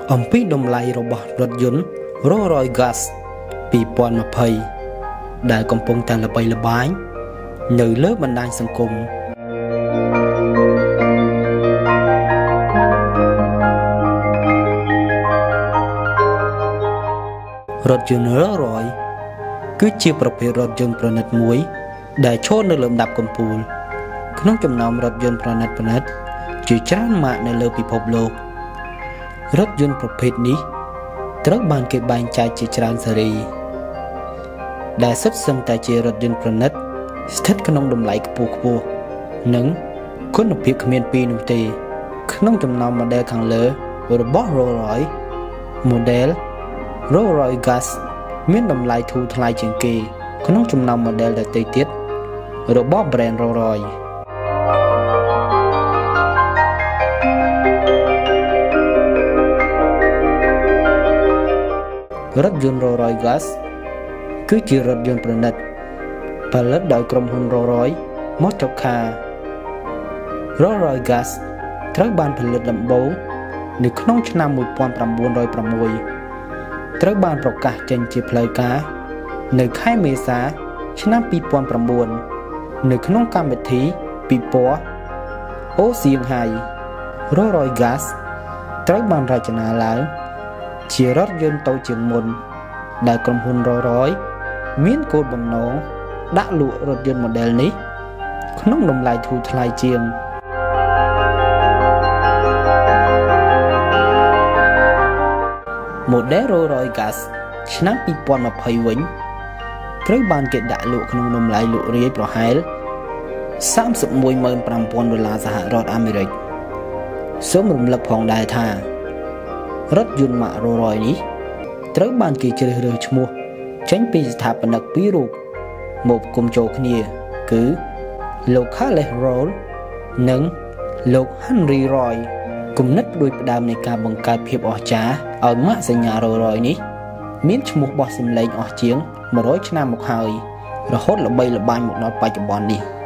អំពីតម្លៃរបស់រថយន្ត Rolls-Royce Gas 2020 ដែលកំពុងតែល្បីល្បាញនៅលើបណ្ដាញសង្គមរថយន្ត Rolls-Royce គឺជាប្រភេទរថយន្តប្រណិតមួយដែលឈរនៅលើលំដាប់កំពូលក្នុងចំណោមរថយន្តប្រណិតជាច្រើនម៉ាកនៅលើពិភពលោករថយន្តប្រភេទនេះត្រូវបានគេបែងចែកជាច្រើនស៊េរីដែលសុទ្ធសឹងតែជារថយន្តប្រណិតស្ថិតក្នុងតម្លៃខ្ពស់និងគុណភាពគ្មានពីរនោះទេក្នុងចំណោម model ខាងលើរបស់ Rolls-Royce model Rolls-Royce Gas មានតម្លៃធូរថ្លៃជាងគេក្នុងចំណោម model ដទៃទៀតរបស់ brand Rolls-Royceរថយន្ត Rolls-Royce Gas គឺជារថយន្តប្រណិតផលិតដោយក្រុមហ៊ុន Rolls-Royce Motorcar Rolls-Royce Gas ត្រូវបានផលិតដំបូងនៅក្នុងឆ្នាំ1906ត្រូវបានប្រកាសចេញជាផ្លូវការនៅខែមេសាឆ្នាំ2009នៅក្នុងកម្មវិធីពិព័រណ៍អូសៀងហៃ Rolls-Royce Gas ត្រូវបានរចនាឡើងជារថយន្តតូចជាងមុនដែលក្រុមហ៊ុន Rolls-Royce មានគោលបំណងដាក់លក់រថយន្ត model នេះក្នុងតម្លៃធូរថ្លៃជាងmodel Rolls-Royce Gas ឆ្នាំ2020វិញត្រូវបានគេដាក់លក់ក្នុងតម្លៃលក់រាយប្រហែល $315,000 សហរដ្ឋអាមេរិកសូមរំលឹកផងដែរថារថយន្តម៉ាក Rolls-Royce នេះត្រូវបានគេជ្រើសរើសឈ្មោះចេញពីស្ថាបនិកពីររូបមកគុំចូលគ្នាគឺលោក Carles Rolls និងលោក Henry Roy គំនិតផ្ដួចផ្ដើមនៃការបង្កើតភាពអស្ចារ្យឲ្យម៉ាកសញ្ញា Rolls-Royce នេះមានឈ្មោះបោះសម្លេងអស់ជាង100ឆ្នាំមកហើយរហូតល្បីល្បាញមកដល់បច្ចុប្បន្ននេះ